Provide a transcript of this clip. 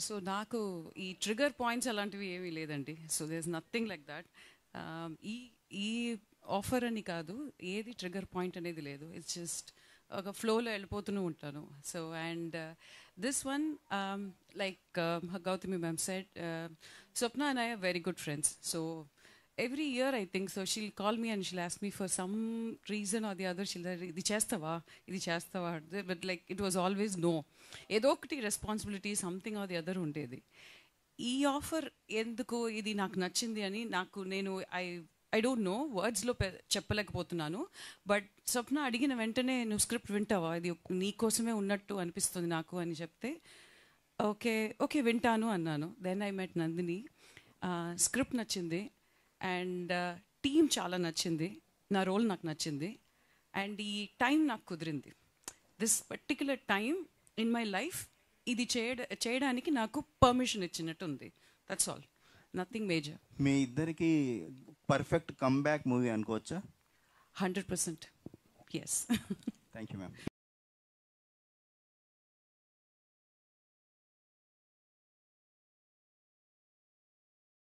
So నాకు ఈ trigger points అలాంటివి ఏమీ లేదండి. So there is nothing like that. ఈ ఈ ఆఫర్ అని కాదు, ఏది ట్రిగర్ పాయింట్ అనేది లేదు. ఇట్స్ జస్ట్ ఒక ఫ్లోలో వెళ్ళిపోతూనే ఉంటాను. So and this one like Gautami ma'am said, Swapna and I are very good friends. So every year I think so she'll call me and she'll ask me for some reason or the other, she'll say, ఇది చేస్తావా, but like it was always no. ఏదో ఒకటి responsibility something or the other ఉండేది. ఈ offer ఎందుకు ఇది నాకు నచ్చింది అని నేను ఐ డోంట్ నో, వర్డ్స్లో చెప్పలేకపోతున్నాను. బట్ స్వప్న అడిగిన వెంటనే నువ్వు స్క్రిప్ట్ వింటావా, ఇది నీ కోసమే ఉన్నట్టు అనిపిస్తుంది నాకు అని చెప్తే ఓకే వింటాను అన్నాను. Then I met Nandini. Script నచ్చింది అండ్ టీమ్ చాలా నచ్చింది, నా రోల్ నాకు నచ్చింది అండ్ ఈ టైం నాకు కుదిరింది. This particular time in my life ఇది చేయడానికి నాకు పర్మిషన్ ఇచ్చినట్టు ఉంది. That's all, nothing major. మీ ఇద్దరికి పర్ఫెక్ట్ కమ్బ్యాక్ మూవీ అనుకోవచ్చా? 100%. ఎస్. Thank you ma'am.